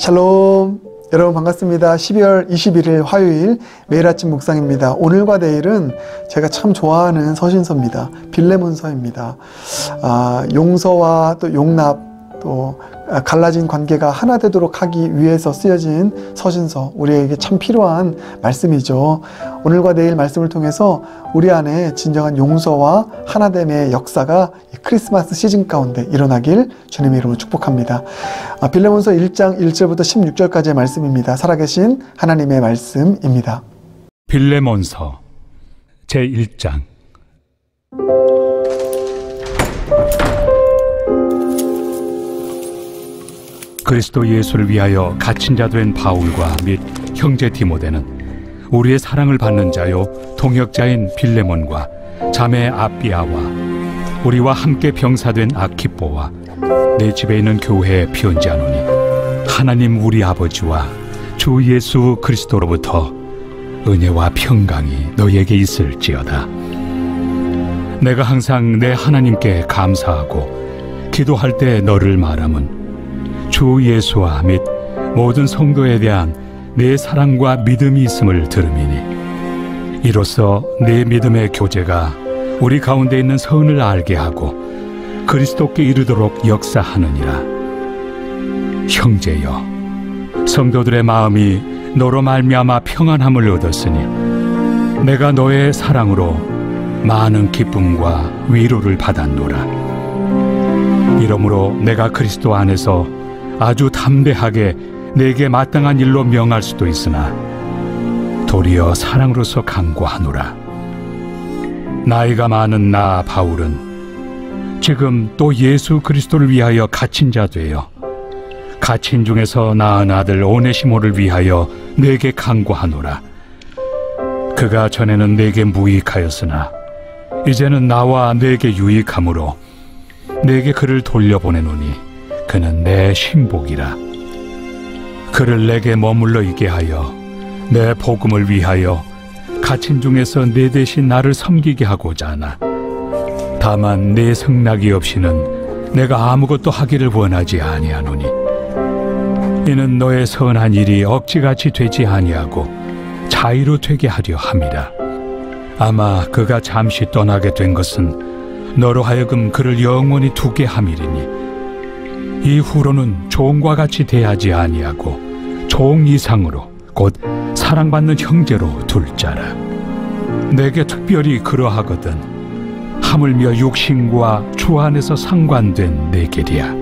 샬롬, 여러분 반갑습니다. 12월 21일 화요일 매일 아침 묵상입니다. 오늘과 내일은 제가 참 좋아하는 서신서입니다. 빌레몬서입니다. 용서와 또 용납, 또 갈라진 관계가 하나 되도록 하기 위해서 쓰여진 서신서, 우리에게 참 필요한 말씀이죠. 오늘과 내일 말씀을 통해서 우리 안에 진정한 용서와 하나됨의 역사가 크리스마스 시즌 가운데 일어나길 주님의 이름으로 축복합니다. 빌레몬서 1장 1절부터 16절까지의 말씀입니다. 살아계신 하나님의 말씀입니다. 빌레몬서 제1장. 그리스도 예수를 위하여 갇힌 자 된 바울과 및 형제 디모데는 우리의 사랑을 받는 자요 동역자인 빌레몬과 자매 아비아와 우리와 함께 병사된 아키뽀와 내 집에 있는 교회에 편지하노니 하나님 우리 아버지와 주 예수 그리스도로부터 은혜와 평강이 너에게 있을지어다. 내가 항상 내 하나님께 감사하고 기도할 때 너를 말함은 주 예수와 및 모든 성도에 대한 내 사랑과 믿음이 있음을 들음이니 이로써 내 믿음의 교제가 우리 가운데 있는 선을 알게 하고 그리스도께 이르도록 역사하느니라. 형제여, 성도들의 마음이 너로 말미암아 평안함을 얻었으니 내가 너의 사랑으로 많은 기쁨과 위로를 받았노라. 이러므로 내가 그리스도 안에서 아주 담대하게 내게 마땅한 일로 명할 수도 있으나 도리어 사랑으로서 강구하노라. 나이가 많은 나 바울은 지금 또 예수 그리스도를 위하여 갇힌 자 되어 갇힌 중에서 낳은 아들 오네시모를 위하여 내게 강구하노라. 그가 전에는 내게 무익하였으나 이제는 나와 내게 유익함으로 내게 그를 돌려보내노니 그는 내 신복이라. 그를 내게 머물러 있게 하여 내 복음을 위하여 갇힌 중에서 내 대신 나를 섬기게 하고자 하나 다만 내 승낙이 없이는 내가 아무것도 하기를 원하지 아니하노니 이는 너의 선한 일이 억지같이 되지 아니하고 자의로 되게 하려 함이라. 아마 그가 잠시 떠나게 된 것은 너로 하여금 그를 영원히 두게 함이리니 이후로는 종과 같이 대하지 아니하고 종 이상으로 곧 사랑받는 형제로 둘 자라. 내게 특별히 그러하거든 하물며 육신과 주 안에서 상관된 내 길이야.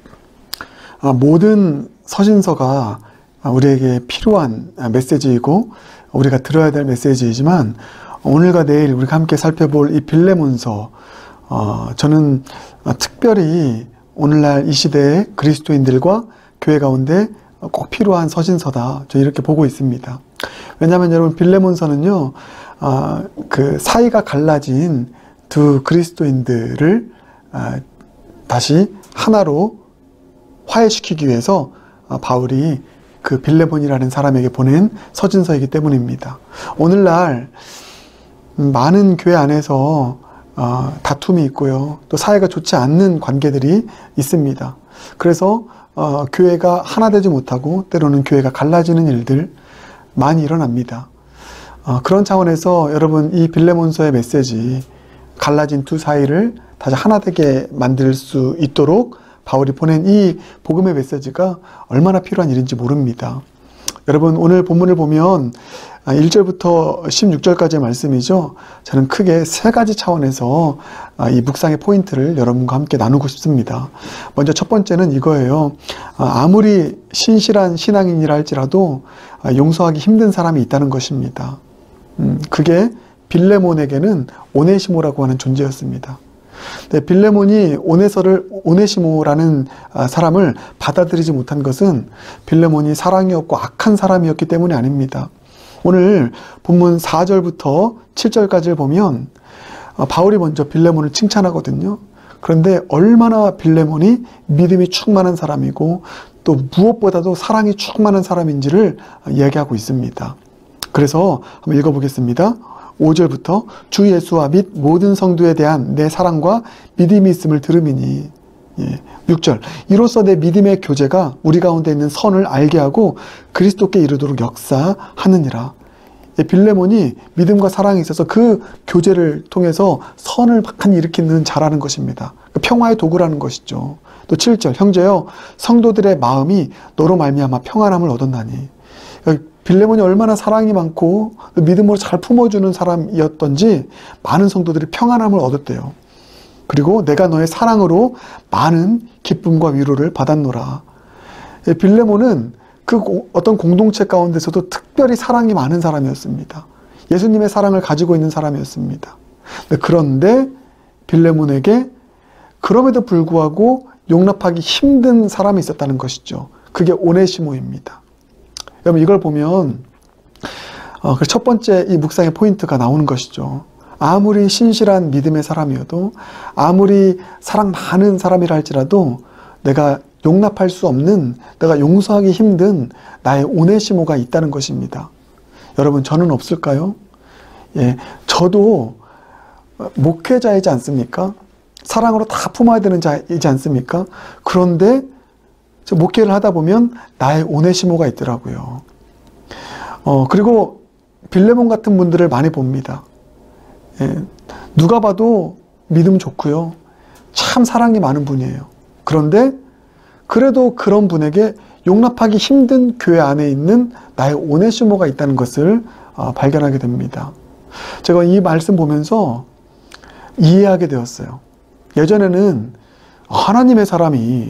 모든 서신서가 우리에게 필요한 메시지이고 우리가 들어야 될 메시지이지만 오늘과 내일 우리가 함께 살펴볼 이 빌레몬서, 저는 특별히 오늘날 이 시대의 그리스도인들과 교회 가운데 꼭 필요한 서신서다, 저 이렇게 보고 있습니다. 왜냐하면 여러분, 빌레몬서는요, 그 사이가 갈라진 두 그리스도인들을 다시 하나로 화해시키기 위해서 바울이 그 빌레몬이라는 사람에게 보낸 서신서이기 때문입니다. 오늘날 많은 교회 안에서 다툼이 있고요, 또 사이가 좋지 않는 관계들이 있습니다. 그래서 교회가 하나 되지 못하고 때로는 교회가 갈라지는 일들 많이 일어납니다. 그런 차원에서 여러분, 이 빌레몬서의 메시지, 갈라진 두 사이를 다시 하나 되게 만들 수 있도록 바울이 보낸 이 복음의 메시지가 얼마나 필요한 일인지 모릅니다. 여러분, 오늘 본문을 보면 1절부터 16절까지의 말씀이죠. 저는 크게 세 가지 차원에서 이 묵상의 포인트를 여러분과 함께 나누고 싶습니다. 먼저 첫 번째는 이거예요. 아무리 신실한 신앙인이라 할지라도 용서하기 힘든 사람이 있다는 것입니다. 그게 빌레몬에게는 오네시모라고 하는 존재였습니다. 네, 빌레몬이 오네시모라는 사람을 받아들이지 못한 것은 빌레몬이 사랑이 없고 악한 사람이었기 때문이 아닙니다. 오늘 본문 4절부터 7절까지를 보면 바울이 먼저 빌레몬을 칭찬하거든요. 그런데 얼마나 빌레몬이 믿음이 충만한 사람이고 또 무엇보다도 사랑이 충만한 사람인지를 이야기하고 있습니다. 그래서 한번 읽어보겠습니다. 5절부터 주 예수와 및 모든 성도에 대한 내 사랑과 믿음이 있음을 들음이니 예, 6절. 이로써 내 믿음의 교제가 우리 가운데 있는 선을 알게 하고 그리스도께 이르도록 역사하느니라. 예, 빌레몬이 믿음과 사랑에 있어서 그 교제를 통해서 선을 막한 일으키는 자라는 것입니다. 평화의 도구라는 것이죠. 또 7절. 형제여 성도들의 마음이 너로 말미암아 평안함을 얻었나니. 빌레몬이 얼마나 사랑이 많고 믿음으로 잘 품어주는 사람이었던지 많은 성도들이 평안함을 얻었대요. 그리고 내가 너의 사랑으로 많은 기쁨과 위로를 받았노라. 빌레몬은 그 어떤 공동체 가운데서도 특별히 사랑이 많은 사람이었습니다. 예수님의 사랑을 가지고 있는 사람이었습니다. 그런데 빌레몬에게 그럼에도 불구하고 용납하기 힘든 사람이 있었다는 것이죠. 그게 오네시모입니다. 여러분 이걸 보면 첫 번째 이 묵상의 포인트가 나오는 것이죠. 아무리 신실한 믿음의 사람이어도 아무리 사랑 많은 사람이라 할지라도 내가 용납할 수 없는, 내가 용서하기 힘든 나의 오네시모가 있다는 것입니다. 여러분 저는 없을까요? 예, 저도 목회자이지 않습니까? 사랑으로 다 품어야 되는 자이지 않습니까? 그런데 목회를 하다 보면 나의 오네시모가 있더라고요. 그리고 빌레몬 같은 분들을 많이 봅니다. 예, 누가 봐도 믿음 좋고요. 참 사랑이 많은 분이에요. 그런데 그래도 그런 분에게 용납하기 힘든 교회 안에 있는 나의 오네시모가 있다는 것을 발견하게 됩니다. 제가 이 말씀 보면서 이해하게 되었어요. 예전에는 하나님의 사람이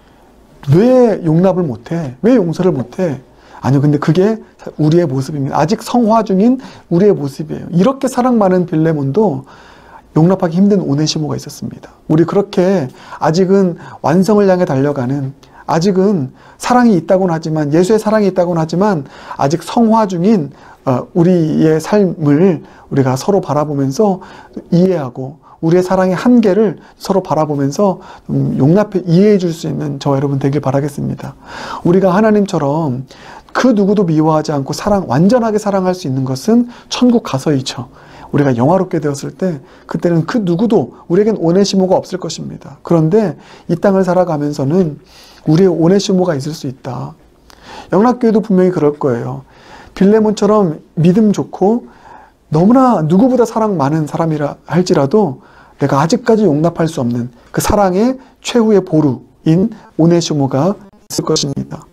왜 용납을 못해? 왜 용서를 못해? 아니요, 근데 그게 우리의 모습입니다. 아직 성화 중인 우리의 모습이에요. 이렇게 사랑 많은 빌레몬도 용납하기 힘든 오네시모가 있었습니다. 우리 그렇게 아직은 완성을 향해 달려가는, 아직은 사랑이 있다고는 하지만, 예수의 사랑이 있다고는 하지만 아직 성화 중인 우리의 삶을 우리가 서로 바라보면서 이해하고 우리의 사랑의 한계를 서로 바라보면서 용납해 이해해 줄 수 있는 저와 여러분 되길 바라겠습니다. 우리가 하나님처럼 그 누구도 미워하지 않고 완전하게 사랑할 수 있는 것은 천국 가서이죠. 우리가 영화롭게 되었을 때 그때는 그 누구도 우리에겐 오네시모가 없을 것입니다. 그런데 이 땅을 살아가면서는 우리의 오네시모가 있을 수 있다. 영락교회도 분명히 그럴 거예요. 빌레몬처럼 믿음 좋고 너무나 누구보다 사랑 많은 사람이라 할지라도 내가 아직까지 용납할 수 없는 그 사랑의 최후의 보루인 오네시모가 있을 것입니다.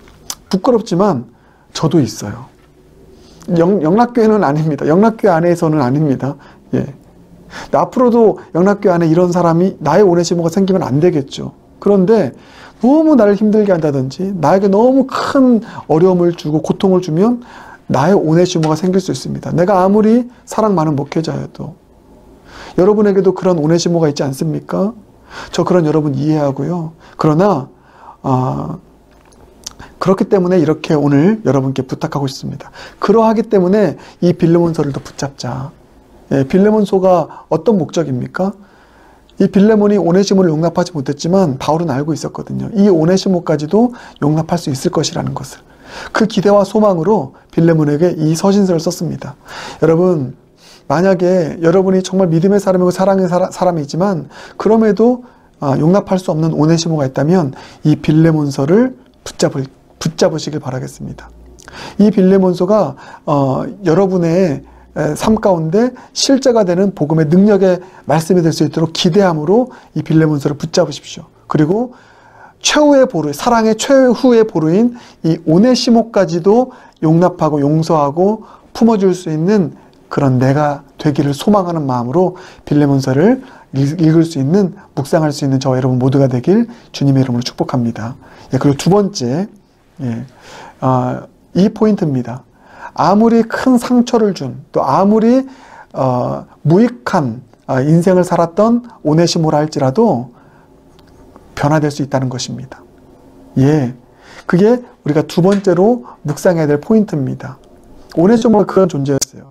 부끄럽지만 저도 있어요. 영락교회는 아닙니다. 영락교회 안에서는 아닙니다. 예. 앞으로도 영락교회 안에 이런 사람이 나의 오네시모가 생기면 안 되겠죠. 그런데 너무 나를 힘들게 한다든지 나에게 너무 큰 어려움을 주고 고통을 주면 나의 오네시모가 생길 수 있습니다. 내가 아무리 사랑 많은 목회자여도. 여러분에게도 그런 오네시모가 있지 않습니까? 저 그런 여러분 이해하고요. 그러나 그렇기 때문에 이렇게 오늘 여러분께 부탁하고 싶습니다. 그러하기 때문에 이 빌레몬서를 더 붙잡자. 예, 빌레몬서가 어떤 목적입니까? 이 빌레몬이 오네시모를 용납하지 못했지만 바울은 알고 있었거든요. 이 오네시모까지도 용납할 수 있을 것이라는 것을. 그 기대와 소망으로 빌레몬에게 이 서신서를 썼습니다. 여러분, 만약에 여러분이 정말 믿음의 사람이고 사랑의 사람이지만 그럼에도 용납할 수 없는 오네시모가 있다면 이 빌레몬서를 붙잡으시길 바라겠습니다. 이 빌레몬서가 여러분의 삶 가운데 실제가 되는 복음의 능력의 말씀이 될 수 있도록 기대함으로 이 빌레몬서를 붙잡으십시오. 그리고 최후의 보루, 사랑의 최후의 보루인 이 오네시모까지도 용납하고 용서하고 품어줄 수 있는 그런 내가 되기를 소망하는 마음으로 빌레몬서를 읽을 수 있는, 묵상할 수 있는 저와 여러분 모두가 되길 주님의 이름으로 축복합니다. 예, 그리고 두 번째, 이 포인트입니다. 아무리 큰 상처를 준, 또 아무리 무익한 인생을 살았던 오네시모라 할지라도 변화될 수 있다는 것입니다. 예, 그게 우리가 두 번째로 묵상해야 될 포인트입니다. 오네시모가 그런 존재였어요.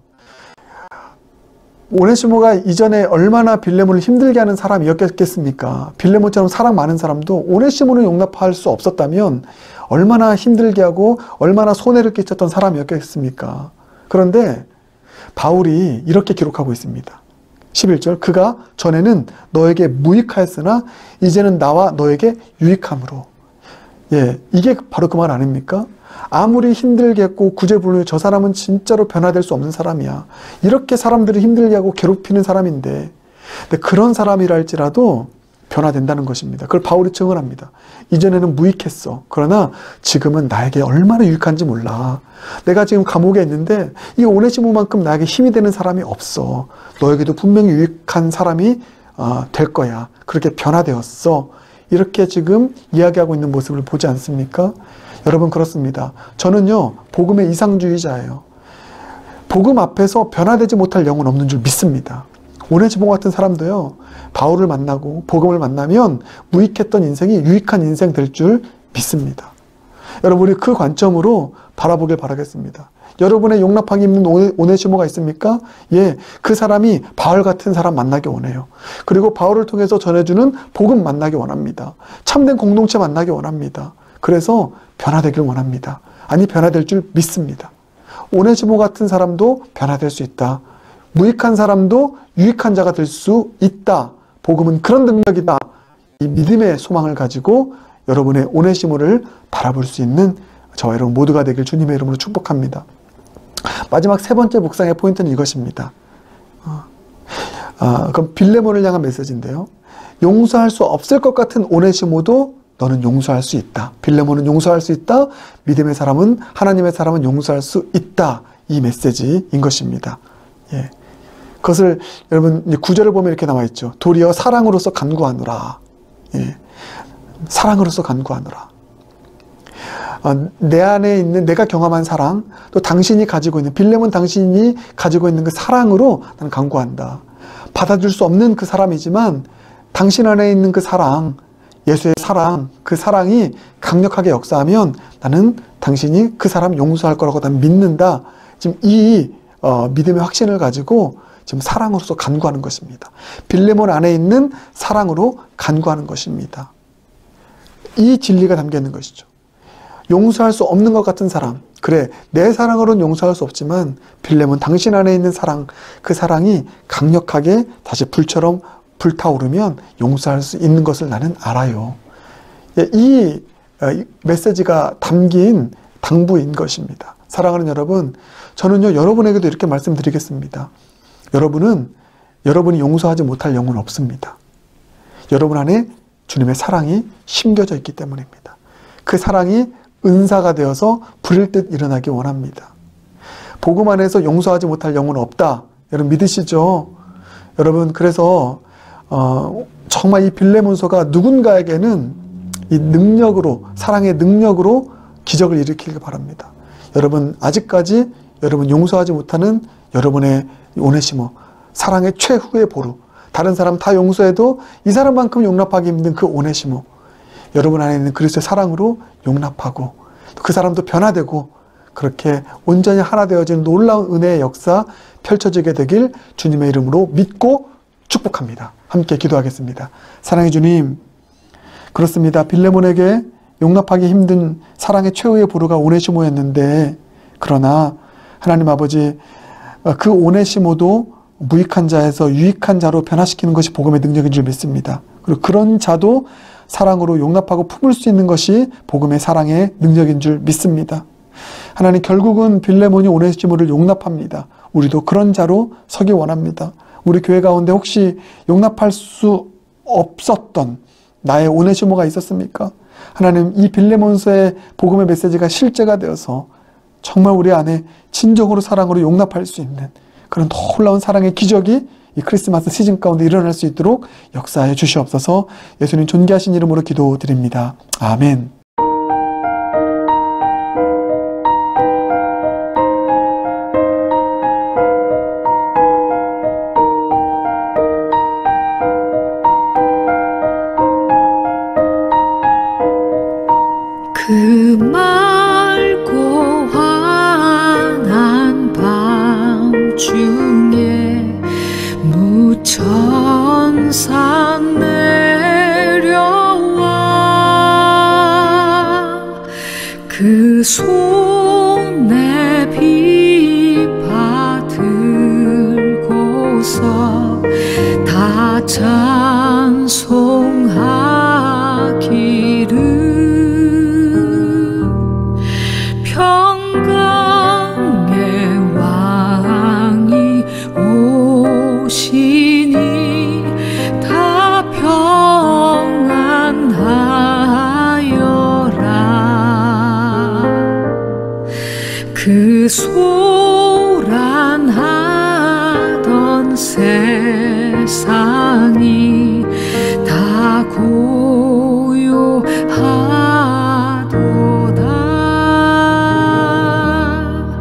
오네시모가 이전에 얼마나 빌레몬을 힘들게 하는 사람이었겠습니까? 빌레몬처럼 사랑 많은 사람도 오네시모를 용납할 수 없었다면 얼마나 힘들게 하고 얼마나 손해를 끼쳤던 사람이었겠습니까? 그런데 바울이 이렇게 기록하고 있습니다. 11절 그가 전에는 너에게 무익하였으나 이제는 나와 너에게 유익함으로. 예, 이게 바로 그 말 아닙니까? 아무리 힘들겠고 구제불능해 저 사람은 진짜로 변화될 수 없는 사람이야. 이렇게 사람들을 힘들게 하고 괴롭히는 사람인데, 근데 그런 사람이라 할지라도 변화된다는 것입니다. 그걸 바울이 증언합니다. 이전에는 무익했어. 그러나 지금은 나에게 얼마나 유익한지 몰라. 내가 지금 감옥에 있는데 이 오네시모만큼 나에게 힘이 되는 사람이 없어. 너에게도 분명히 유익한 사람이 될 거야. 그렇게 변화되었어. 이렇게 지금 이야기하고 있는 모습을 보지 않습니까? 여러분, 그렇습니다. 저는요, 복음의 이상주의자예요. 복음 앞에서 변화되지 못할 영은 없는 줄 믿습니다. 오네시모 같은 사람도요, 바울을 만나고 복음을 만나면 무익했던 인생이 유익한 인생 될 줄 믿습니다. 여러분, 우리 그 관점으로 바라보길 바라겠습니다. 여러분의 용납하기 힘든 오네시모가 있습니까? 예, 그 사람이 바울 같은 사람 만나기 원해요. 그리고 바울을 통해서 전해주는 복음 만나기 원합니다. 참된 공동체 만나기 원합니다. 그래서 변화되길 원합니다. 아니, 변화될 줄 믿습니다. 오네시모 같은 사람도 변화될 수 있다. 무익한 사람도 유익한 자가 될 수 있다. 복음은 그런 능력이다. 이 믿음의 소망을 가지고 여러분의 오네시모를 바라볼 수 있는 저와 여러분 모두가 되길 주님의 이름으로 축복합니다. 마지막 세 번째 묵상의 포인트는 이것입니다. 그럼 빌레몬을 향한 메시지인데요. 용서할 수 없을 것 같은 오네시모도 너는 용서할 수 있다. 빌레몬은 용서할 수 있다. 믿음의 사람은, 하나님의 사람은 용서할 수 있다. 이 메시지인 것입니다. 예. 그것을 여러분 9절을 보면 이렇게 나와 있죠. 도리어 사랑으로서 간구하노라. 예. 사랑으로서 간구하노라. 내 안에 있는 내가 경험한 사랑, 또 당신이 가지고 있는, 빌레몬 당신이 가지고 있는 그 사랑으로 나는 간구한다. 받아줄 수 없는 그 사람이지만 당신 안에 있는 그 사랑, 예수의 사랑, 그 사랑이 강력하게 역사하면 나는 당신이 그 사람 용서할 거라고 나는 믿는다. 지금 이 믿음의 확신을 가지고 지금 사랑으로서 간구하는 것입니다. 빌레몬 안에 있는 사랑으로 간구하는 것입니다. 이 진리가 담겨 있는 것이죠. 용서할 수 없는 것 같은 사랑, 그래 내 사랑으로는 용서할 수 없지만 빌레몬 당신 안에 있는 사랑, 그 사랑이 강력하게 다시 불처럼 불타오르면 용서할 수 있는 것을 나는 알아요. 이 메시지가 담긴 당부인 것입니다. 사랑하는 여러분, 저는요 여러분에게도 이렇게 말씀드리겠습니다. 여러분이 용서하지 못할 영은 없습니다. 여러분 안에 주님의 사랑이 심겨져 있기 때문입니다. 그 사랑이 은사가 되어서 불일 듯 일어나기 원합니다. 복음 안에서 용서하지 못할 영은 없다. 여러분 믿으시죠? 여러분, 그래서 정말 이 빌레몬서가 누군가에게는 이 능력으로, 사랑의 능력으로 기적을 일으키길 바랍니다. 여러분, 아직까지 여러분 용서하지 못하는 여러분의 오네시모, 사랑의 최후의 보루, 다른 사람 다 용서해도 이 사람만큼 용납하기 힘든 그 오네시모, 여러분 안에 있는 그리스도의 사랑으로 용납하고 그 사람도 변화되고 그렇게 온전히 하나 되어지는 놀라운 은혜의 역사 펼쳐지게 되길 주님의 이름으로 믿고 축복합니다. 함께 기도하겠습니다. 사랑의 주님, 그렇습니다. 빌레몬에게 용납하기 힘든 사랑의 최후의 보루가 오네시모였는데, 그러나 하나님 아버지, 그 오네시모도 무익한 자에서 유익한 자로 변화시키는 것이 복음의 능력인 줄 믿습니다. 그리고 그런 자도 사랑으로 용납하고 품을 수 있는 것이 복음의 사랑의 능력인 줄 믿습니다. 하나님, 결국은 빌레몬이 오네시모를 용납합니다. 우리도 그런 자로 서기 원합니다. 우리 교회 가운데 혹시 용납할 수 없었던 나의 오네시모가 있었습니까? 하나님, 이 빌레몬서의 복음의 메시지가 실제가 되어서 정말 우리 안에 진정으로 사랑으로 용납할 수 있는 그런 놀라운 사랑의 기적이 이 크리스마스 시즌 가운데 일어날 수 있도록 역사해 주시옵소서. 예수님 존귀하신 이름으로 기도드립니다. 아멘. 그 맑고 환한 밤중에 무천사 내려와 평강의 왕이 오시니 다 평안하여라. 그 소란하던 세상이 다 고요하도다.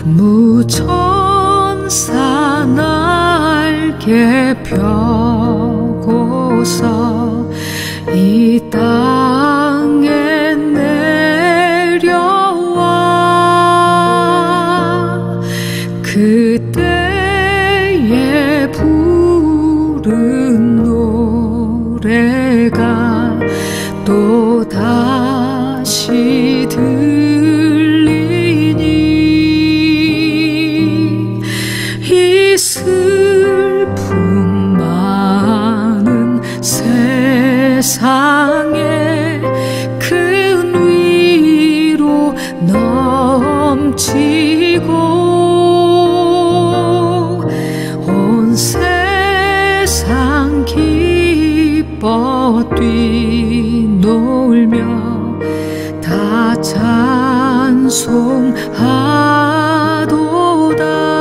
무천사 날개 펴고서 이 땅에 내려와 그때에 부른 노래가 또 다시 들리니 이 슬픔 많은 세상에 큰 위로 넘치고 온 세상 기뻐 뛰놀며 다 찬송하도다.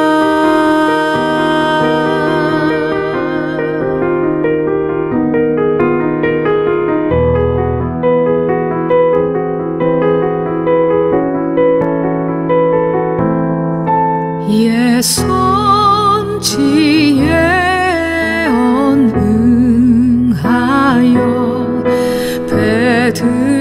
예선지에 언응하여 배들